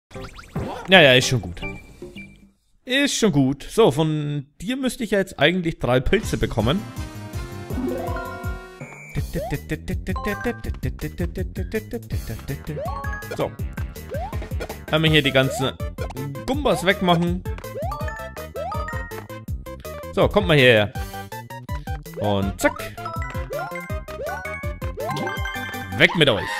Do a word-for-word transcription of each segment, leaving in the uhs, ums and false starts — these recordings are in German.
Ja, ja, ist schon gut. Ist schon gut. So, von dir müsste ich ja jetzt eigentlich drei Pilze bekommen. So. Haben wir hier die ganzen Gumbas wegmachen. So, kommt mal hierher. Und zack. Weg mit euch.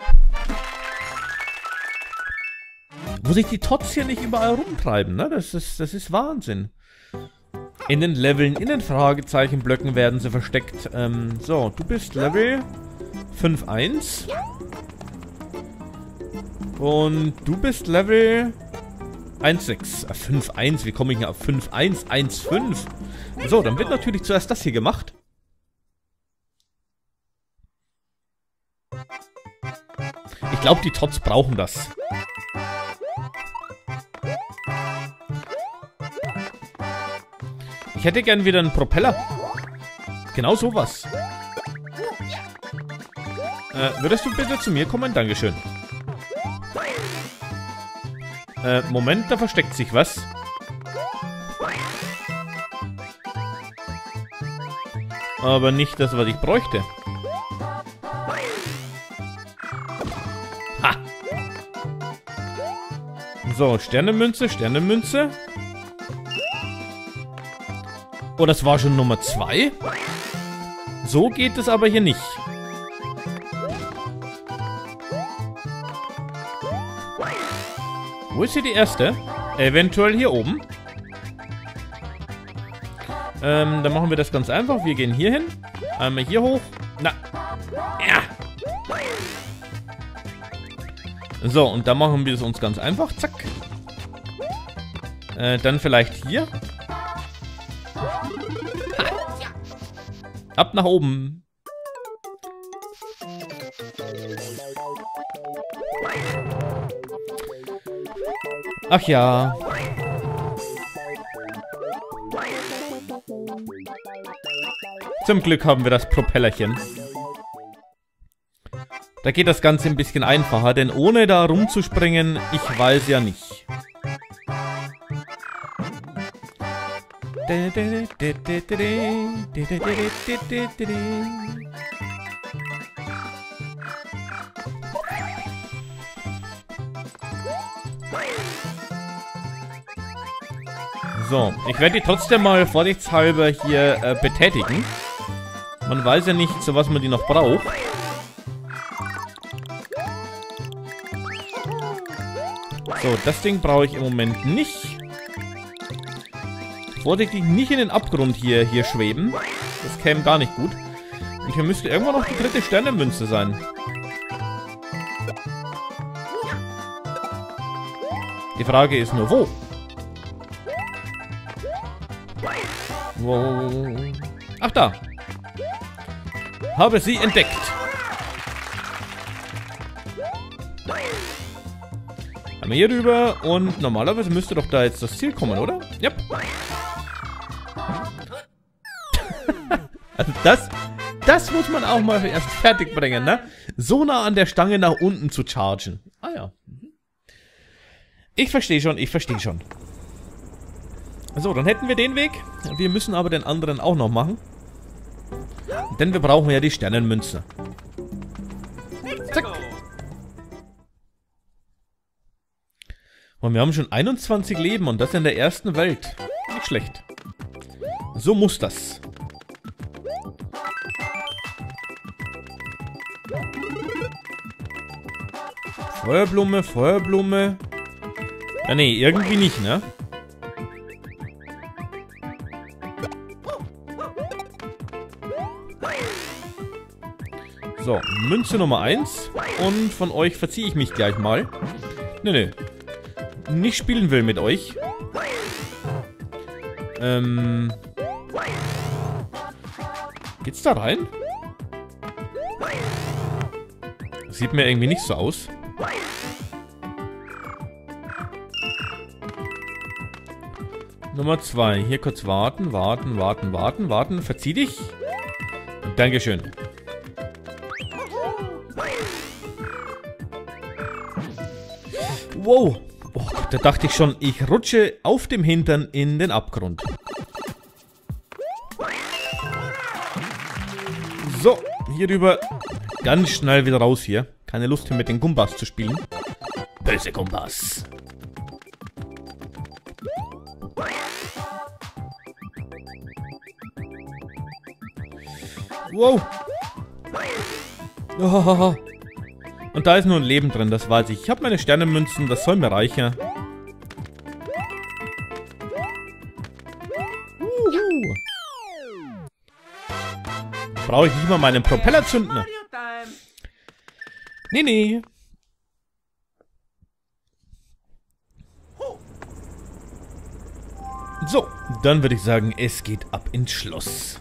Muss ich die Tots hier nicht überall rumtreiben, ne? Das ist, das ist Wahnsinn. In den Leveln, in den Fragezeichenblöcken werden sie versteckt. Ähm, so, du bist Level fünf eins. Und du bist Level eins sechs. Äh, fünf eins, wie komme ich denn auf fünf eins? eins fünf. So, dann wird natürlich zuerst das hier gemacht. Ich glaube, die Tots brauchen das. Ich hätte gern wieder einen Propeller. Genau sowas. Äh, würdest du bitte zu mir kommen? Dankeschön. Äh, Moment, da versteckt sich was. Aber nicht das, was ich bräuchte. Ha! So, Sternenmünze, Sternenmünze. Oh, das war schon Nummer zwei? So geht es aber hier nicht. Wo ist hier die erste? Eventuell hier oben. Ähm, dann machen wir das ganz einfach. Wir gehen hier hin. Einmal hier hoch. Na. Ja. So, und dann machen wir es uns ganz einfach. Zack. Äh, dann vielleicht hier. Ab nach oben. Ach ja. Zum Glück haben wir das Propellerchen. Da geht das Ganze ein bisschen einfacher, denn ohne da rumzuspringen, ich weiß ja nicht. So, ich werde die trotzdem mal vorsichtshalber hier äh, betätigen. Man weiß ja nicht, zu was man die noch braucht. So, das Ding brauche ich im Moment nicht. Vorsichtig nicht in den Abgrund hier, hier schweben. Das käme gar nicht gut. Und hier müsste irgendwann noch die dritte Sternenmünze sein. Die Frage ist nur, wo? Wo? Ach, da. Habe sie entdeckt. Einmal hier rüber und normalerweise müsste doch da jetzt das Ziel kommen, oder? Yep. Also das, das muss man auch mal erst fertig bringen, ne? So nah an der Stange nach unten zu chargen. Ah ja. Ich verstehe schon, ich verstehe schon. So, dann hätten wir den Weg. Wir müssen aber den anderen auch noch machen. Denn wir brauchen ja die Sternenmünze. Zack. Und wir haben schon einundzwanzig Leben und das in der ersten Welt. Nicht schlecht. So muss das. Feuerblume, Feuerblume. Ja, nee, irgendwie nicht, ne? So, Münze Nummer eins. Und von euch verziehe ich mich gleich mal. Ne, ne. Nicht spielen will mit euch. Ähm. Geht's da rein? Sieht mir irgendwie nicht so aus. Nummer zwei. Hier kurz warten, warten, warten, warten, warten. Verzieh dich. Dankeschön. Wow. Oh Gott, da dachte ich schon, ich rutsche auf dem Hintern in den Abgrund. So, hier rüber. Ganz schnell wieder raus hier. Keine Lust hier mit den Gumbas zu spielen. Böse Gumbas. Wow. Oh. Und da ist nur ein Leben drin, das weiß ich. Ich habe meine Sternenmünzen, das soll mir reichen. Uhu. Brauche ich nicht mal meinen Propeller zünden? Nee, nee. So, dann würde ich sagen, es geht ab ins Schloss.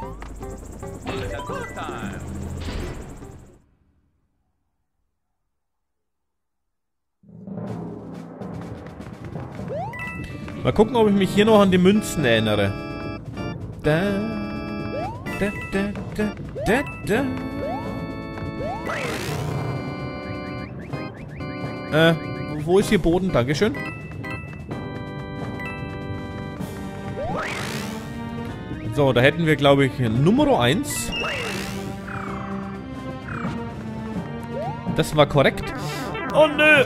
Mal gucken, ob ich mich hier noch an die Münzen erinnere. Da, da, da, da, da, da. Äh, wo ist hier Boden? Dankeschön. So, da hätten wir, glaube ich, Nummer eins. Das war korrekt. Oh, nö!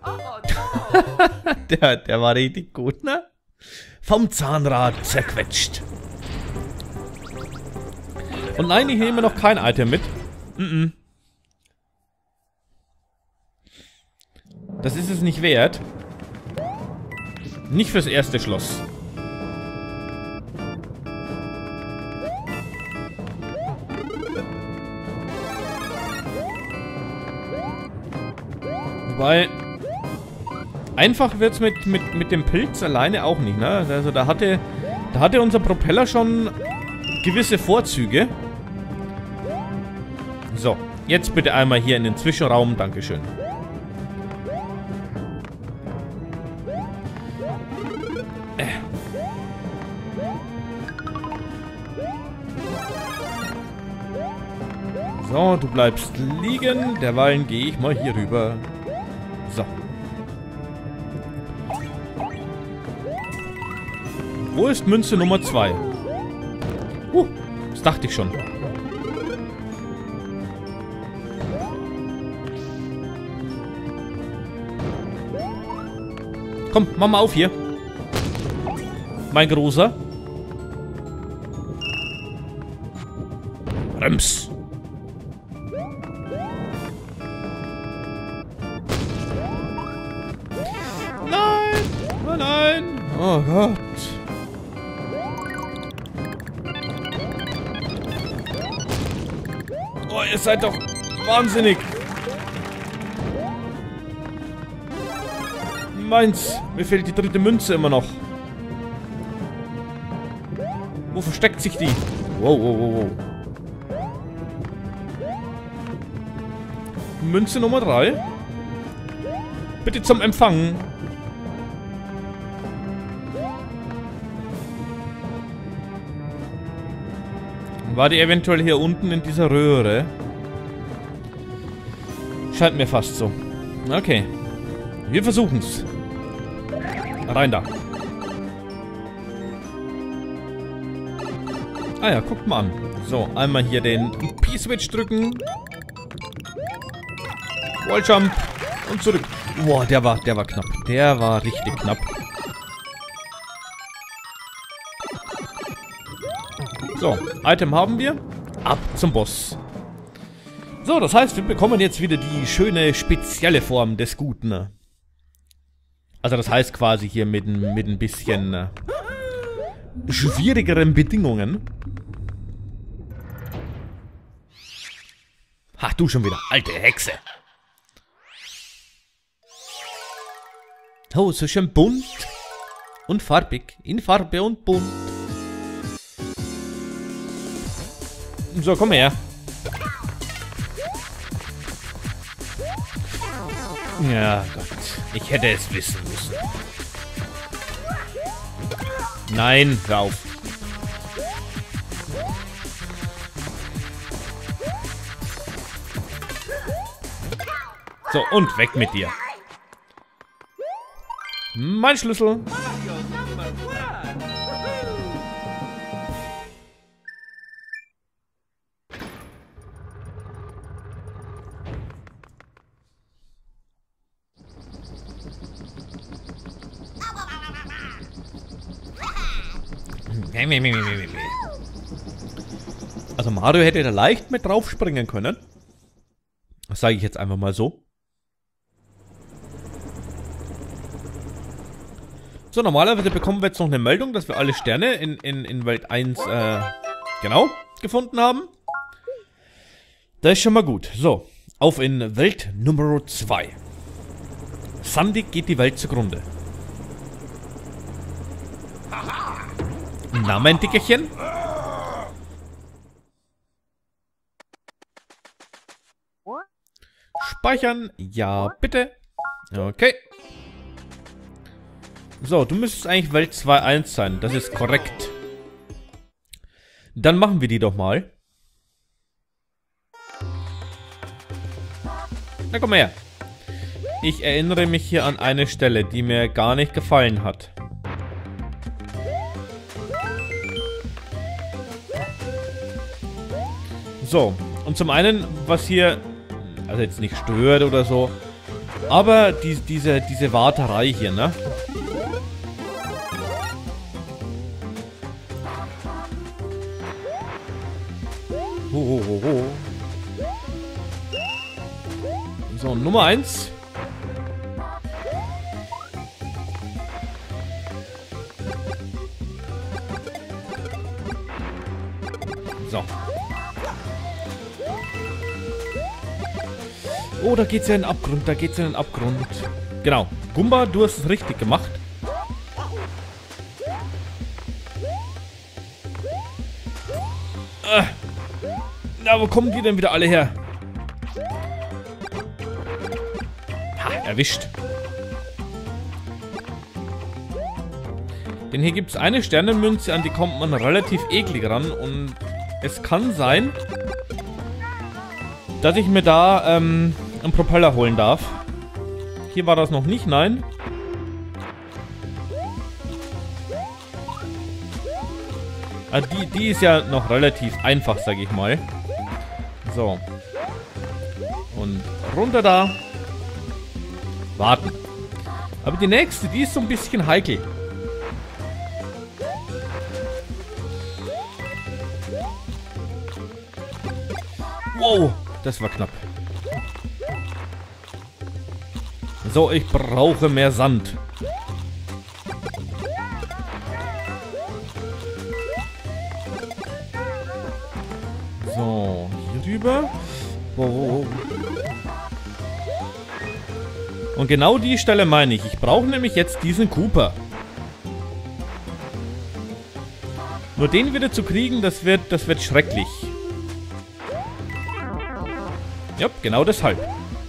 der, der war richtig gut, ne? Vom Zahnrad zerquetscht. Und nein, ich nehme noch kein Item mit. Mm -mm. Das ist es nicht wert. Nicht fürs erste Schloss. Wobei... Einfach wird's mit, mit, mit dem Pilz alleine auch nicht, ne? Also da hatte, da hatte unser Propeller schon gewisse Vorzüge. So, jetzt bitte einmal hier in den Zwischenraum. Dankeschön. Äh. So, du bleibst liegen. Derweilen gehe ich mal hier rüber. So. Wo ist Münze Nummer zwei? Uh, das dachte ich schon. Komm, mach mal auf hier. Mein Großer. Rems. Nein! Oh nein! Oh Gott. Oh, ihr seid doch wahnsinnig. Meins. Mir fehlt die dritte Münze immer noch. Wo versteckt sich die? Wow, wow, wow, wow. Münze Nummer drei. Bitte zum Empfang. War die eventuell hier unten in dieser Röhre? Scheint mir fast so. Okay. Wir versuchen's. Rein da. Ah ja, guckt mal an. So, einmal hier den P-Switch drücken. Walljump. Und zurück. Boah, der war, der war knapp. Der war richtig knapp. So, Item haben wir. Ab zum Boss. So, das heißt, wir bekommen jetzt wieder die schöne, spezielle Form des Guten. Also das heißt quasi hier mit, mit ein bisschen äh, schwierigeren Bedingungen. Ha, du schon wieder, alte Hexe. Oh, so schön bunt und farbig. In Farbe und bunt. So, komm her. Ja, Gott. Ich hätte es wissen müssen. Nein, hör auf. So, und weg mit dir. Mein Schlüssel. Also Mario hätte da leicht mit drauf springen können. Das sage ich jetzt einfach mal so. So, normalerweise bekommen wir jetzt noch eine Meldung, dass wir alle Sterne in, in, in Welt eins, äh, genau, gefunden haben. Das ist schon mal gut. So, auf in Welt Nummer zwei. Sandig geht die Welt zugrunde. Na, mein Dickerchen? Speichern. Ja, bitte. Okay. So, du müsstest eigentlich Welt zwei Punkt eins sein. Das ist korrekt. Dann machen wir die doch mal. Na, komm her. Ich erinnere mich hier an eine Stelle, die mir gar nicht gefallen hat. So, und zum einen, was hier, also jetzt nicht stört oder so, aber die, diese, diese Warterei hier, ne? Ho, ho, ho, ho. So, Nummer eins. So. Oh, da geht's ja in den Abgrund, da geht's ja in den Abgrund. Genau. Gumba, du hast es richtig gemacht. Äh. Na, wo kommen die denn wieder alle her? Ha, erwischt. Denn hier gibt es eine Sternenmünze, an die kommt man relativ eklig ran. Und es kann sein, dass ich mir da ähm, einen Propeller holen darf. Hier war das noch nicht, nein. Ah, die, die ist ja noch relativ einfach, sag ich mal. So. Und runter da. Warten. Aber die nächste, die ist so ein bisschen heikel. Wow, das war knapp. So, ich brauche mehr Sand. So, hier rüber. Oh. Und genau die Stelle meine ich. Ich brauche nämlich jetzt diesen Cooper. Nur den wieder zu kriegen, das wird, das wird schrecklich. Ja, genau deshalb.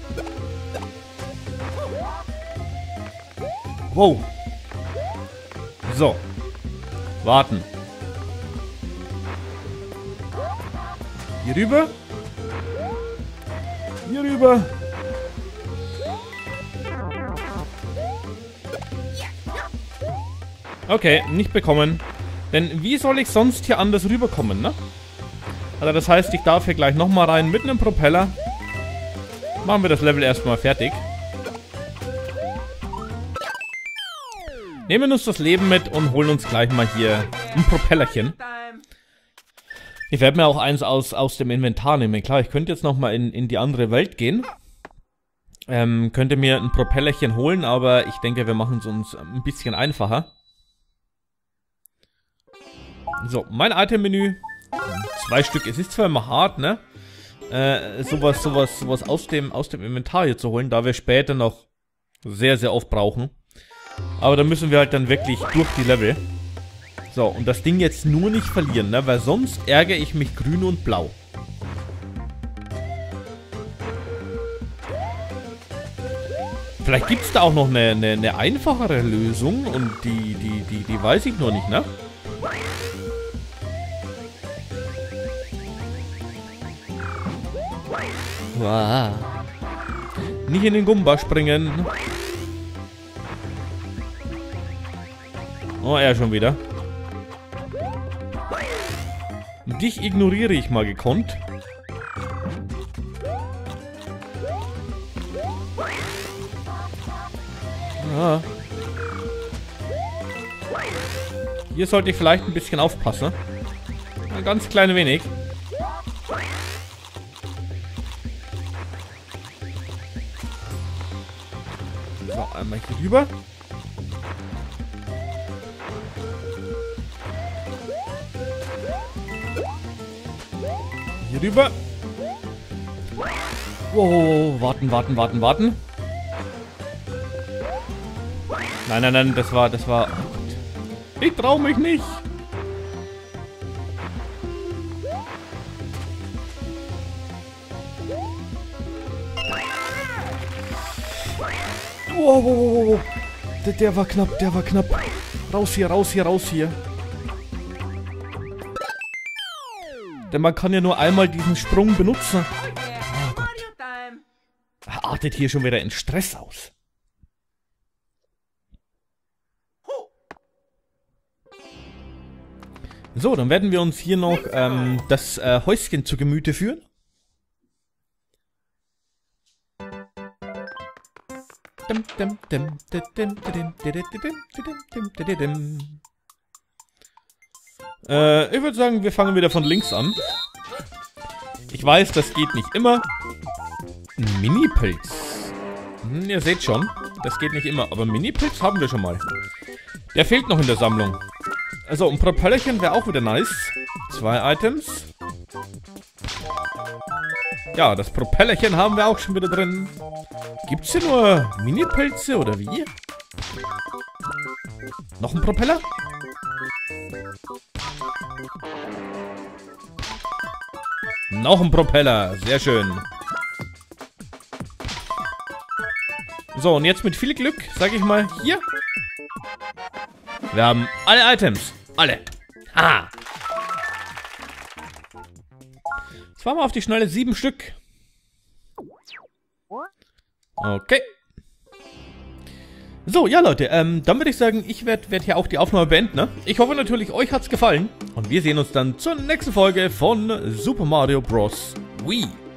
Wow. So. Warten. Hier rüber. Hier rüber. Okay, nicht bekommen. Denn wie soll ich sonst hier anders rüberkommen, ne? Also das heißt, ich darf hier gleich nochmal rein mit einem Propeller. Machen wir das Level erstmal fertig. Nehmen uns das Leben mit und holen uns gleich mal hier ein Propellerchen. Ich werde mir auch eins aus, aus dem Inventar nehmen. Klar, ich könnte jetzt nochmal in, in die andere Welt gehen. Ähm, könnte mir ein Propellerchen holen, aber ich denke, wir machen es uns ein bisschen einfacher. So, mein Item-Menü. Zwei Stück. Es ist zwar immer hart, ne? Äh, sowas, sowas, sowas aus dem, aus dem Inventar hier zu holen, da wir später noch sehr, sehr oft brauchen. Aber da müssen wir halt dann wirklich durch die Level. So, und das Ding jetzt nur nicht verlieren, ne? Weil sonst ärgere ich mich grün und blau. Vielleicht gibt es da auch noch eine, eine, eine einfachere Lösung und die, die, die, die weiß ich noch nicht, ne? Wow. Nicht in den Gumba springen. Oh, er schon wieder. Dich ignoriere ich mal gekonnt. Ja. Hier sollte ich vielleicht ein bisschen aufpassen. Ein ganz klein wenig. So, einmal hier rüber. Hier rüber. Wow, warten, warten, warten, warten. Nein, nein, nein, das war, das war... Ich trau mich nicht. Wow, wow, wow, wow. Der, der war knapp, der war knapp. Raus hier, raus hier, raus hier. Denn man kann ja nur einmal diesen Sprung benutzen. Oh Gott. Er artet hier schon wieder in Stress aus. So, dann werden wir uns hier noch ähm, das äh, Häuschen zu Gemüte führen. Äh, ich würde sagen, wir fangen wieder von links an. Ich weiß, das geht nicht immer. Ein Mini-Pilz. Hm, ihr seht schon, das geht nicht immer. Aber Mini-Pilz haben wir schon mal. Der fehlt noch in der Sammlung. Also, ein Propellerchen wäre auch wieder nice. Zwei Items. Ja, das Propellerchen haben wir auch schon wieder drin. Gibt's hier nur Mini-Pilze oder wie? Noch ein Propeller? Noch ein Propeller. Sehr schön. So, und jetzt mit viel Glück, sage ich mal, hier. Wir haben alle Items. Alle. Ha! Jetzt fahren wir auf die Schnelle sieben Stück. Okay. So, ja Leute, ähm, dann würde ich sagen, ich werde werd hier auch die Aufnahme beenden, ne? Ich hoffe natürlich, euch hat's gefallen. Und wir sehen uns dann zur nächsten Folge von Super Mario Bros. Wii.